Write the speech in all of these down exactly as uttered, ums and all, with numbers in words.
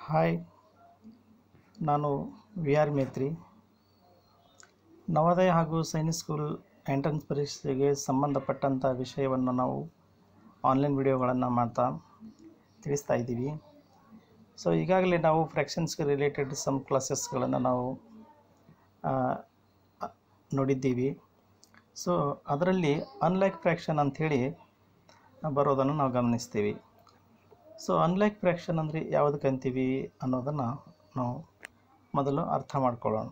Hi, ನಾನು we are Metri. Navodaya ಹಾಗೂ Sainik school entrance ಪರೀಕ್ಷೆಗೆ ಸಂಬಂಧಪಟ್ಟಂಥ ವಿಷಯವನ್ನು ನಾವು ಆನ್ಲೈನ್ ವಿಡಿಯೋಗಳನ್ನು ಮಾಡ್ತಾ ತಿಳಿಸ್ತಾ ಇದ್ದೀವಿ. ಸೊ ಈಗಾಗಲೇ ನಾವು ಫ್ರ್ಯಾಕ್ಷನ್ಸ್ಗೆ ರಿಲೇಟೆಡ್ ಸಮ್ ಕ್ಲಾಸಸ್ಗಳನ್ನು ನಾವು ನೋಡಿದ್ದೀವಿ. ಸೊ ಅದರಲ್ಲಿ ಅನ್ಲೈಕ್ ಫ್ರ್ಯಾಕ್ಷನ್ ಅಂಥೇಳಿ ಬರೋದನ್ನು ನಾವು ಗಮನಿಸ್ತೀವಿ. ಸೊ ಅನ್ಲೈಕ್ ಫ್ರ್ಯಾಕ್ಷನ್ ಅಂದರೆ ಯಾವುದಕ್ಕೆ ಅಂತೀವಿ ಅನ್ನೋದನ್ನು ನಾವು ಮೊದಲು ಅರ್ಥ ಮಾಡ್ಕೊಳ್ಳೋಣ.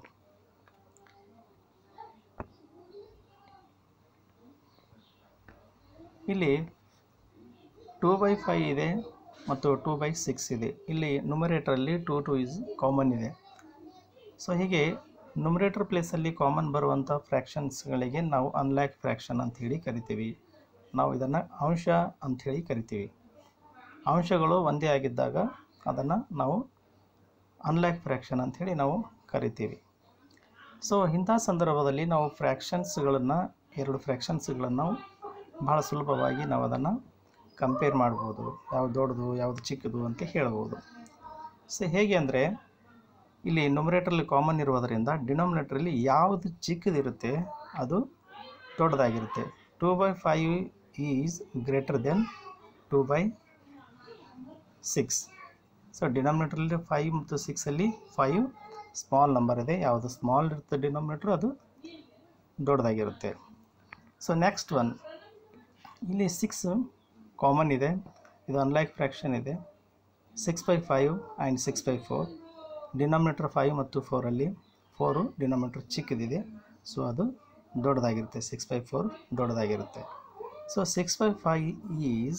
ಇಲ್ಲಿ ಟೂ ಬೈ ಫೈವ್ ಇದೆ ಮತ್ತು ಟೂ ಬೈ ಸಿಕ್ಸ್ ಇದೆ. ಇಲ್ಲಿ ನ್ಯೂಮರೇಟರಲ್ಲಿ ಟೂ ಟು ಇಸ್ ಕಾಮನ್ ಇದೆ. ಸೊ ಹೀಗೆ ನ್ಯೂಮರೇಟರ್ ಪ್ಲೇಸಲ್ಲಿ ಕಾಮನ್ ಬರುವಂಥ ಫ್ರ್ಯಾಕ್ಷನ್ಸ್ಗಳಿಗೆ ನಾವು ಅನ್ಲೈಕ್ ಫ್ರ್ಯಾಕ್ಷನ್ ಅಂಥೇಳಿ ಕರಿತೀವಿ. ನಾವು ಇದನ್ನು ಅಂಶ ಅಂಥೇಳಿ ಕರಿತೀವಿ. ಅಂಶಗಳು ಒಂದೇ ಆಗಿದ್ದಾಗ ಅದನ್ನು ನಾವು ಅನ್ಲೈಕ್ ಫ್ರ್ಯಾಕ್ಷನ್ ಅಂಥೇಳಿ ನಾವು ಕರಿತೀವಿ. ಸೊ ಇಂಥ ಸಂದರ್ಭದಲ್ಲಿ ನಾವು ಫ್ರ್ಯಾಕ್ಷನ್ಸ್ಗಳನ್ನು ಎರಡು ಫ್ರ್ಯಾಕ್ಷನ್ಸ್ಗಳನ್ನು ನಾವು ಭಾಳ ಸುಲಭವಾಗಿ ನಾವು ಅದನ್ನು ಕಂಪೇರ್ ಮಾಡ್ಬೋದು. ಯಾವುದು ದೊಡ್ಡದು ಯಾವುದು ಚಿಕ್ಕದು ಅಂತ ಹೇಳ್ಬೋದು. ಸೊ ಹೇಗೆ ಅಂದರೆ ಇಲ್ಲಿ ನ್ಯೂಮರೇಟರಲ್ಲಿ ಕಾಮನ್ ಇರುವುದರಿಂದ ಡಿನಾಮಿನೇಟರಲ್ಲಿ ಯಾವುದು ಚಿಕ್ಕದಿರುತ್ತೆ ಅದು ದೊಡ್ಡದಾಗಿರುತ್ತೆ. Two by five is greater then two by six. So ಡಿನಾಮಿನೇಟರಲ್ಲಿ ಫೈವ್ ಮತ್ತು ಸಿಕ್ಸಲ್ಲಿ ಫೈವ್ ಸ್ಮಾಲ್ ನಂಬರ್ ಇದೆ. ಯಾವುದು ಸ್ಮಾಲ್ ಇರುತ್ತೆ ಡಿನಾಮಿನೇಟ್ರು ಅದು ದೊಡ್ಡದಾಗಿರುತ್ತೆ. ಸೊ ನೆಕ್ಸ್ಟ್ ಒನ್, ಇಲ್ಲಿ ಸಿಕ್ಸ್ ಕಾಮನ್ ಇದೆ. ಇದು ಅನ್ಲೈಕ್ ಫ್ರ್ಯಾಕ್ಷನ್ ಇದೆ. Six by five and six by four. Denominator five ಮತ್ತು ಫೋರಲ್ಲಿ ಫೋರು ಡಿನಾಮಿನೇಟರ್ ಚಿಕ್ಕದಿದೆ. ಸೊ ಅದು ದೊಡ್ಡದಾಗಿರುತ್ತೆ. ಸಿಕ್ಸ್ ಬೈ ಫೋರ್ ದೊಡ್ಡದಾಗಿರುತ್ತೆ. So six by five is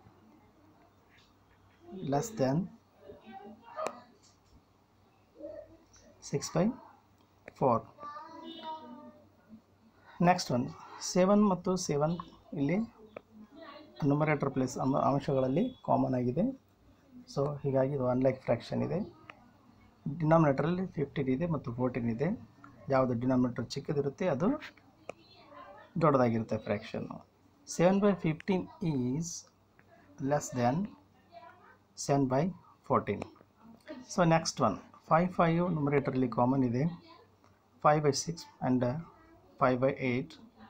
less than six by four. Next one seven ಮತ್ತು ಸೆವೆನ್ ಇಲ್ಲಿ numerator place ಅಂಶಗಳಲ್ಲಿ common ಆಗಿದೆ. ಸೊ ಹೀಗಾಗಿ ಇದು ಅನ್ಲೈಕ್ ಫ್ರ್ಯಾಕ್ಷನ್ ಇದೆ. ಡಿನಾಮಿನೇಟರಲ್ಲಿ ಫಿಫ್ಟೀನ್ ಇದೆ ಮತ್ತು ಫೋರ್ಟೀನ್ ಇದೆ. ಯಾವುದು ಡಿನಾಮಿನೇಟರ್ ಚಿಕ್ಕದಿರುತ್ತೆ ಅದು ದೊಡ್ಡದಾಗಿರುತ್ತೆ ಫ್ರ್ಯಾಕ್ಷನ್ನು. Seven by fifteen is less than seven by fourteen. So next one five five ನ್ಯೂಮರೇಟರಲ್ಲಿ ಕಾಮನ್ ಇದೆ. Five by six and five by eight.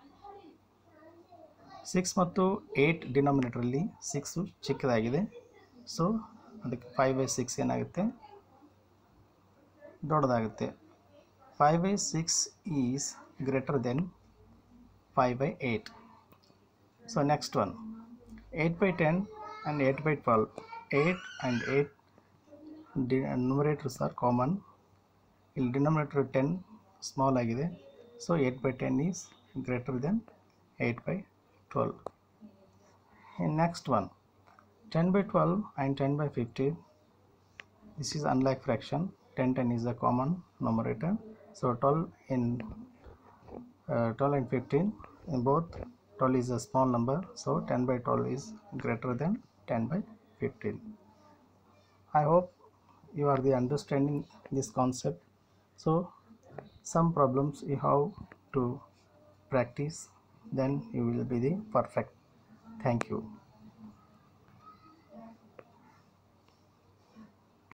Six ಮತ್ತು ಏಯ್ಟ್ ಡಿನಾಮಿನೇಟರಲ್ಲಿ ಸಿಕ್ಸು ಚಿಕ್ಕದಾಗಿದೆ. ಸೊ ಅದಕ್ಕೆ ಫೈವ್ ಬೈ ಸಿಕ್ಸ್ ಏನಾಗುತ್ತೆ ದೊಡ್ಡದಾಗುತ್ತೆ. Five by six is greater then five by eight. So next one eight by ten and eight by twelve. eight and eight numerators are common. ಇಲ್ಲಿ denominator ten small ಆಗಿದೆ. So eight by ten is greater than eight by twelve. And next one ten by twelve and ten by fifteen. This is unlike fraction. ten ten is a common numerator. So twelve in uh, twelve and fifteen in both twelve is a small number. So ten by twelve is greater than ten by fifteen. I hope you are the understanding this concept. So some problems you have to practice, then you will be the perfect. Thank you.